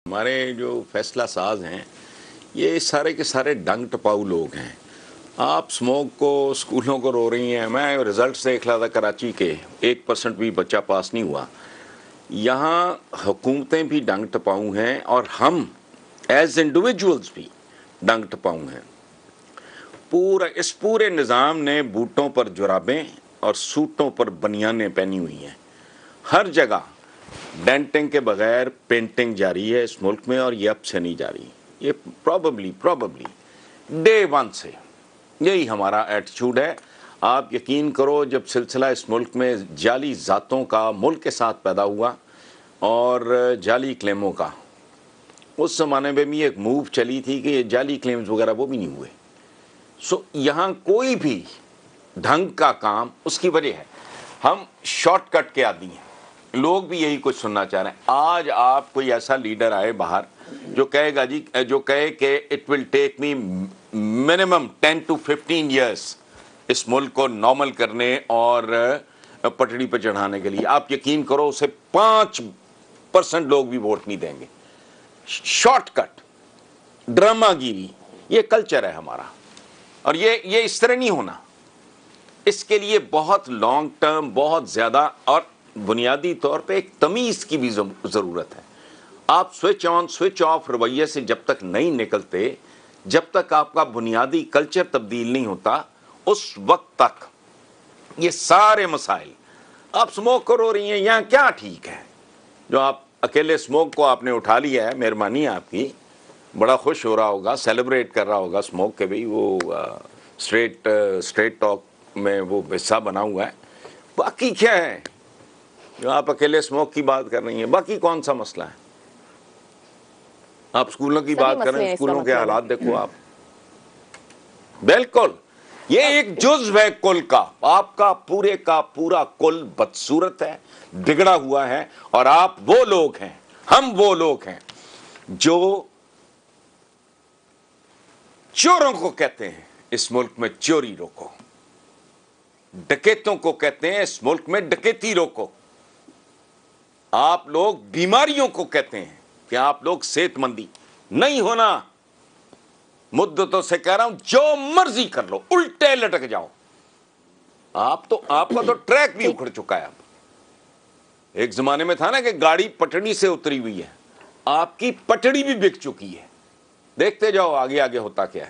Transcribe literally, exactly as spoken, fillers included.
हमारे जो फैसला साज हैं ये सारे के सारे डंग टपाऊ लोग हैं। आप स्मोक को स्कूलों को रो रही हैं। मैं रिजल्ट्स देख रहा था कराची के, एक परसेंट भी बच्चा पास नहीं हुआ। यहाँ हुकूमतें भी डंग टपाऊ हैं और हम एज इंडिविजुअल्स भी डंग टपाऊ हैं। पूरा इस पूरे निज़ाम ने बूटों पर जुराबें और सूटों पर बनियानें पहनी हुई हैं। हर जगह डेंटिंग के बगैर पेंटिंग जारी है इस मुल्क में, और ये अब से नहीं जारी। ये प्रॉबेबली प्रॉबेबली डे वन से यही हमारा एटीट्यूड है। आप यकीन करो, जब सिलसिला इस मुल्क में जाली ज़ातों का मुल्क के साथ पैदा हुआ और जाली क्लेमों का, उस ज़माने में भी एक मूव चली थी कि ये जाली क्लेम्स वगैरह वो भी नहीं हुए। सो यहाँ कोई भी ढंग का काम, उसकी वजह है हम शॉर्टकट के आदी हैं। लोग भी यही कुछ सुनना चाह रहे हैं। आज आप कोई ऐसा लीडर आए बाहर जो कहेगा जी, जो कहे कि it will take me minimum ten to fifteen years इस मुल्क को नॉर्मल करने और पटड़ी पर चढ़ाने के लिए, आप यकीन करो उसे पाँच परसेंट लोग भी वोट नहीं देंगे। शॉर्टकट, ड्रामागिरी, ये कल्चर है हमारा, और ये ये इस तरह नहीं होना। इसके लिए बहुत लॉन्ग टर्म, बहुत ज़्यादा और बुनियादी तौर पे एक तमीज़ की भी ज़रूरत है। आप स्विच ऑन स्विच ऑफ रवैये से जब तक नहीं निकलते, जब तक आपका बुनियादी कल्चर तब्दील नहीं होता, उस वक्त तक ये सारे मसाइल। आप स्मोक करो रही हैं, यहाँ क्या ठीक है? जो आप अकेले स्मोक को आपने उठा लिया है, मेहरबानी आपकी, बड़ा खुश हो रहा होगा, सेलिब्रेट कर रहा होगा स्मोक के भी, वो स्ट्रेट स्ट्रेट टॉक में वो हिस्सा बना हुआ है। बाकी क्या है जो आप अकेले स्मोक की बात कर रही हैं? बाकी कौन सा मसला है? आप स्कूलों की बात कर रहे हैं, स्कूलों के हालात देखो आप। बिल्कुल, ये एक जुज़्व है कुल का। आपका पूरे का पूरा कुल बदसूरत है, बिगड़ा हुआ है, और आप वो लोग हैं, हम वो लोग हैं जो चोरों को कहते हैं इस मुल्क में चोरी रोको, डकैतों को कहते हैं इस मुल्क में डकैती रोको। आप लोग बीमारियों को कहते हैं कि आप लोग सेहतमंदी नहीं होना। मुद्दतों से कह रहा हूं, जो मर्जी कर लो, उल्टे लटक जाओ। आप तो आपका तो ट्रैक भी उखड़ चुका है। अब एक जमाने में था ना कि गाड़ी पटड़ी से उतरी हुई है, आपकी पटड़ी भी बिक चुकी है। देखते जाओ आगे आगे होता क्या है।